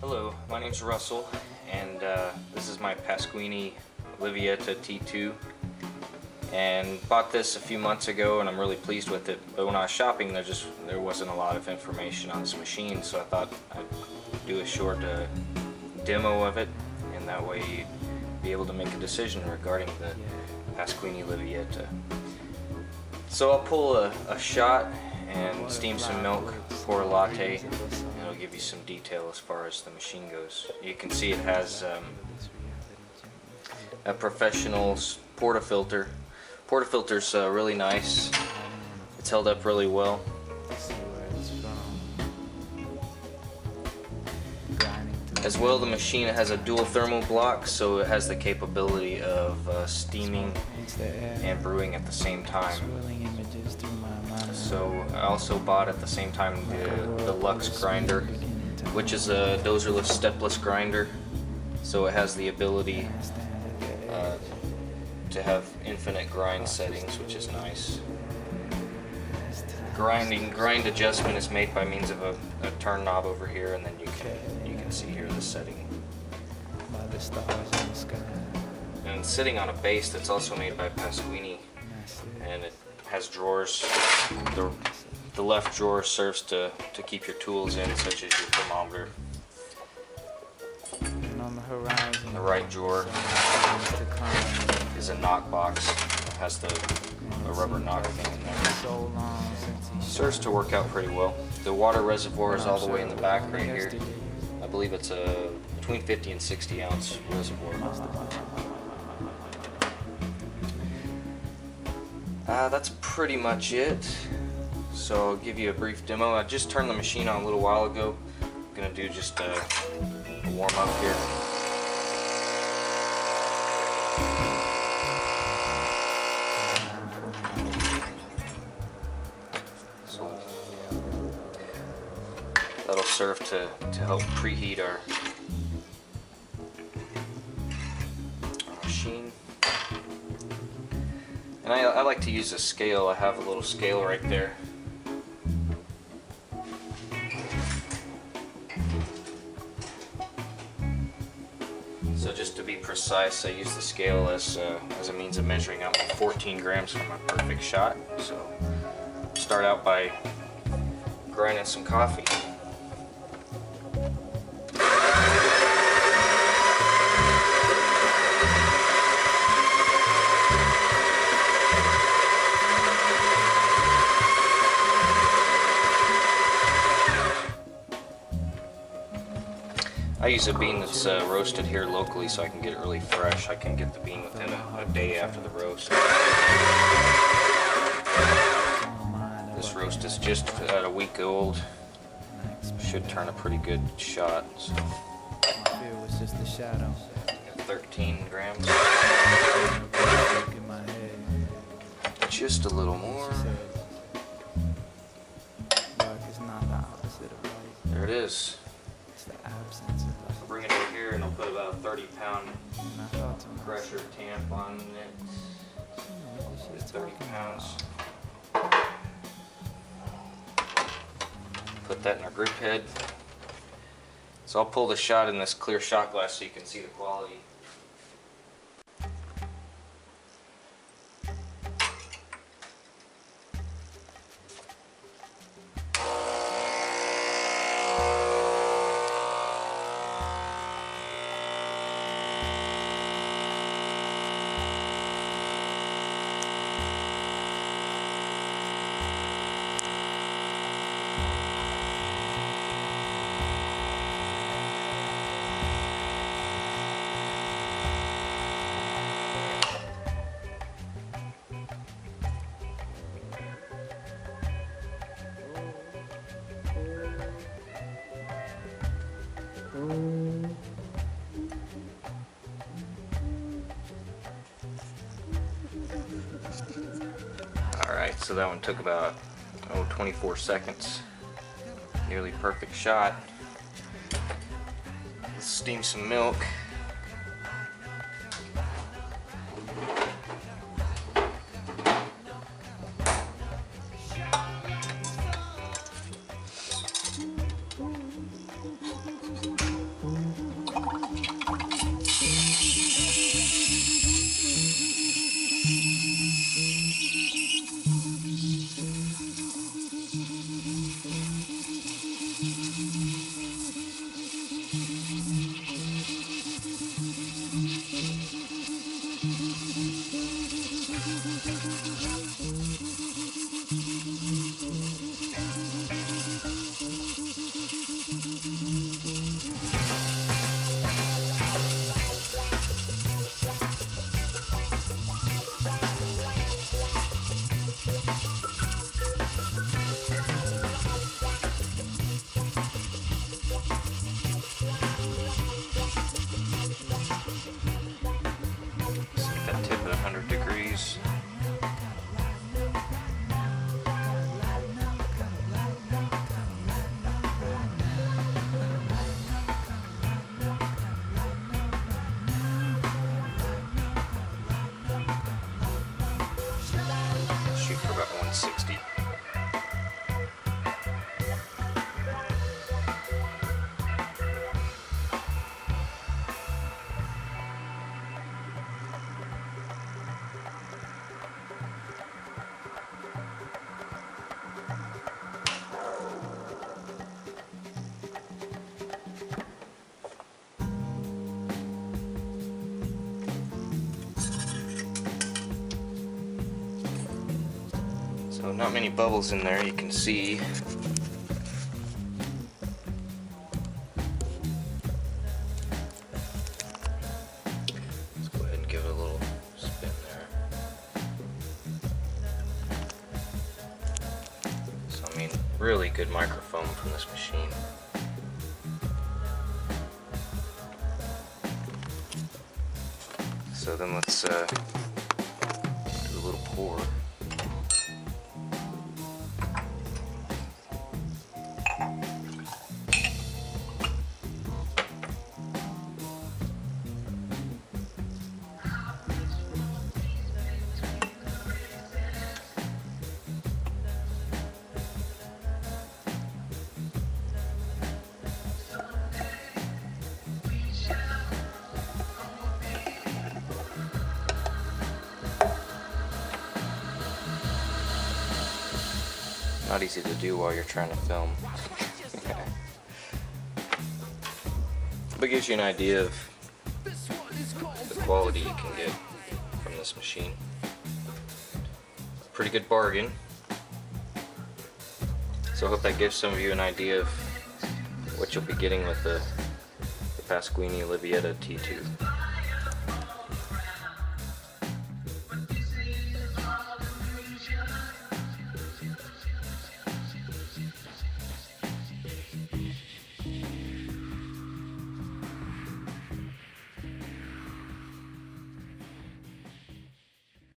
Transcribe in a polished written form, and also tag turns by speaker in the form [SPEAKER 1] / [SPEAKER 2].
[SPEAKER 1] Hello, my name's Russell, and this is my Pasquini Livietta T2, and bought this a few months ago, and I'm really pleased with it. But when I was shopping, there wasn't a lot of information on this machine, so I thought I'd do a short demo of it, and that way you'd be able to make a decision regarding the Pasquini Livietta. So I'll pull a shot and steam some milk, pour a latte, and it'll give you some detail as far as the machine goes. You can see it has a professional portafilter. Portafilter's really nice. It's held up really well. As well, the machine has a dual thermal block, so it has the capability of steaming and brewing at the same time. So I also bought at the same time the Lux grinder, which is a dozerless stepless grinder. So it has the ability to have infinite grind settings, which is nice. Grind adjustment is made by means of a turn knob over here, and then you can see here the setting. And it's sitting on a base that's also made by Pasquini, and it has drawers. The left drawer serves to keep your tools in, such as your thermometer. And the right drawer is a knock box. It has a rubber knock thing in there. Serves to work out pretty well. The water reservoir is all the way in the back right here. I believe it's a between 50 and 60 ounce reservoir. That's pretty much it. So I'll give you a brief demo. I just turned the machine on a little while ago. I'm gonna do just a warm up here. So that'll serve to help preheat our machine. And I like to use a scale. I have a little scale right there. So just to be precise, I use the scale as a means of measuring out my 14 grams for my perfect shot. So start out by grinding some coffee. I use a bean that's roasted here locally, so I can get it really fresh. I can get the bean within a day after the roast. This roast is just at a week old. Should turn a pretty good shot. So. 13 grams. Just a little more. There it is. I'll bring it over here and I'll put about a 30-pound pressure tamp on it. It's 30 pounds. Put that in our grip head. So I'll pull the shot in this clear shot glass so you can see the quality. Alright, so that one took about 24 seconds. Nearly perfect shot. Let's steam some milk. tip at 100 degrees. Shoot for about 160. So not many bubbles in there, you can see. Let's go ahead and give it a little spin there. So I mean, really good microfoam from this machine. So then let's do a little pour. Not easy to do while you're trying to film. But it gives you an idea of the quality you can get from this machine. Pretty good bargain. So I hope that gives some of you an idea of what you'll be getting with the Pasquini Livietta T2.